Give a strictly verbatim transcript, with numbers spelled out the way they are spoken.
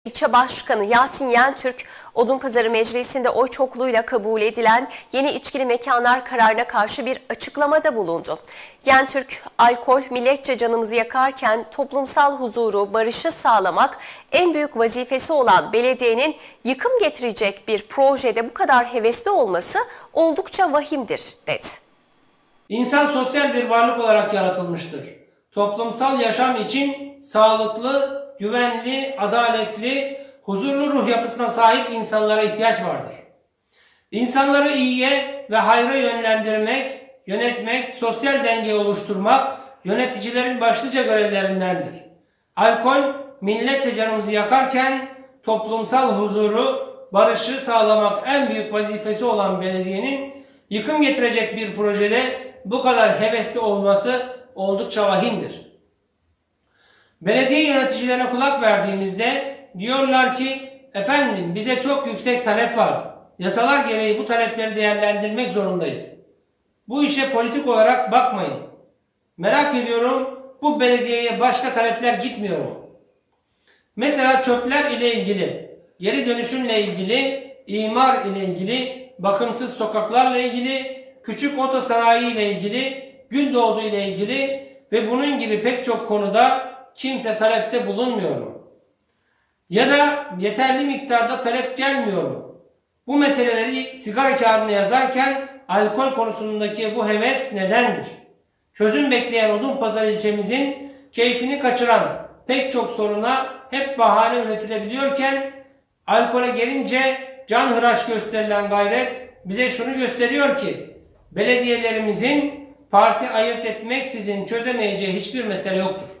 İlçe Başkanı Yasin Yentürk, Odunpazarı Meclisi'nde oy çokluğuyla kabul edilen yeni içkili mekanlar kararına karşı bir açıklamada bulundu. Yentürk, alkol milletçe canımızı yakarken toplumsal huzuru, barışı sağlamak en büyük vazifesi olan belediyenin yıkım getirecek bir projede bu kadar hevesli olması oldukça vahimdir, dedi. İnsan sosyal bir varlık olarak yaratılmıştır. Toplumsal yaşam için sağlıklı, güvenli, adaletli, huzurlu ruh yapısına sahip insanlara ihtiyaç vardır. İnsanları iyiye ve hayra yönlendirmek, yönetmek, sosyal denge oluşturmak yöneticilerin başlıca görevlerindendir. Alkol milletçe canımızı yakarken toplumsal huzuru, barışı sağlamak en büyük vazifesi olan belediyenin yıkım getirecek bir projede bu kadar hevesli olması oldukça vahimdir. Belediye yöneticilerine kulak verdiğimizde diyorlar ki, efendim bize çok yüksek talep var. Yasalar gereği bu talepleri değerlendirmek zorundayız. Bu işe politik olarak bakmayın. Merak ediyorum, bu belediyeye başka talepler gitmiyor mu? Mesela çöpler ile ilgili, geri dönüşümle ilgili, imar ile ilgili, bakımsız sokaklarla ilgili, küçük otosanayi ile ilgili, Gündoğdu ile ilgili ve bunun gibi pek çok konuda kimse talepte bulunmuyor mu? Ya da yeterli miktarda talep gelmiyor mu? Bu meseleleri sigara kağıdına yazarken alkol konusundaki bu heves nedendir? Çözüm bekleyen Odunpazarı ilçemizin keyfini kaçıran pek çok soruna hep bahane üretilebiliyorken alkole gelince canhıraş gösterilen gayret bize şunu gösteriyor ki belediyelerimizin parti ayırt etmeksizin çözemeyeceği hiçbir mesele yoktur.